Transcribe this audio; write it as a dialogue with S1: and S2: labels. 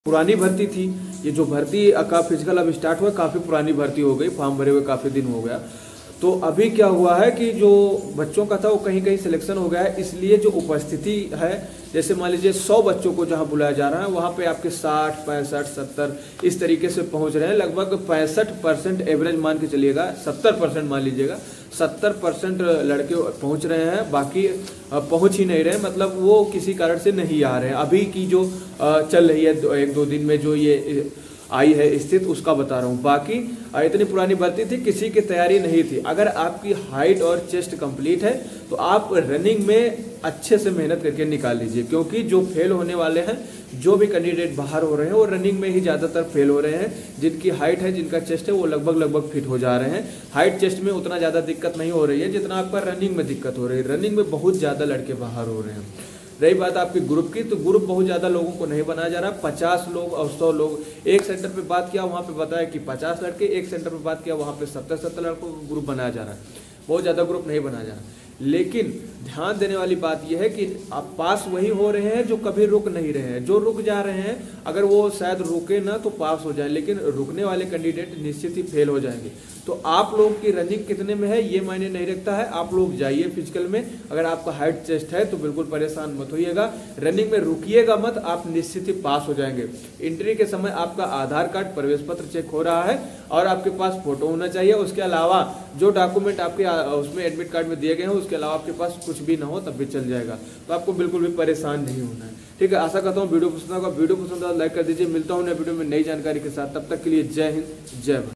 S1: पुरानी भर्ती थी। ये जो भर्ती का फिजिकल अब स्टार्ट हुआ, काफ़ी पुरानी भर्ती हो गई, फॉर्म भरे हुए काफ़ी दिन हो गया। तो अभी क्या हुआ है कि जो बच्चों का था वो कहीं कहीं सिलेक्शन हो गया है, इसलिए जो उपस्थिति है, जैसे मान लीजिए 100 बच्चों को जहां बुलाया जा रहा है वहां पे आपके 60, 65, 70 इस तरीके से पहुंच रहे हैं। लगभग 65% एवरेज मान के चलिएगा, 70% मान लीजिएगा, 70% लड़के पहुंच रहे हैं, बाकी पहुंच ही नहीं रहे, मतलब वो किसी कारण से नहीं आ रहे हैं। अभी की जो चल रही है 1-2 दिन में जो ये आई है स्थिति, उसका बता रहा हूँ। बाकी इतनी पुरानी भर्ती थी, किसी की तैयारी नहीं थी। अगर आपकी हाइट और चेस्ट कंप्लीट है तो आप रनिंग में अच्छे से मेहनत करके निकाल लीजिए, क्योंकि जो फेल होने वाले हैं, जो भी कैंडिडेट बाहर हो रहे हैं वो रनिंग में ही ज़्यादातर फेल हो रहे हैं। जिनकी हाइट है, जिनका चेस्ट है, वो लगभग फिट हो जा रहे हैं। हाइट चेस्ट में उतना ज़्यादा दिक्कत नहीं हो रही है जितना आपका रनिंग में दिक्कत हो रही है। रनिंग में बहुत ज़्यादा लड़के बाहर हो रहे हैं। रही बात आपकी ग्रुप की, तो ग्रुप बहुत ज़्यादा लोगों को नहीं बनाया जा रहा। 50 लोग और 100 लोग एक सेंटर पे बात किया, वहाँ पे बताया कि 50 लड़के, एक सेंटर पे बात किया वहाँ पे 70 लड़कों का ग्रुप बनाया जा रहा है। बहुत ज़्यादा ग्रुप नहीं बनाया जा रहा। लेकिन ध्यान देने वाली बात यह है कि आप पास वही हो रहे हैं जो कभी रुक नहीं रहे हैं। जो रुक जा रहे हैं, अगर वो शायद रुके ना तो पास हो जाए, लेकिन रुकने वाले कैंडिडेट निश्चित ही फेल हो जाएंगे। तो आप लोगों की रनिंग कितने में है ये मायने नहीं रखता है। आप लोग जाइए फिजिकल में, अगर आपका हाइट चेस्ट है तो बिल्कुल परेशान मत होइएगा, रनिंग में रुकिएगा मत, आप निश्चित ही पास हो जाएंगे। एंट्री के समय आपका आधार कार्ड, प्रवेश पत्र चेक हो रहा है और आपके पास फोटो होना चाहिए। उसके अलावा जो डॉक्यूमेंट आपके उसमें एडमिट कार्ड में दिए गए हैं, उसके अलावा आपके पास कुछ भी ना हो तब भी चल जाएगा। तो आपको बिल्कुल भी परेशान नहीं होना है। ठीक है, आशा करता हूँ वीडियो पसंद होगा। वीडियो पसंद आया लाइक कर दीजिए। मिलता हूँ नए वीडियो में नई जानकारी के साथ, तब तक के लिए जय हिंद, जय भारत।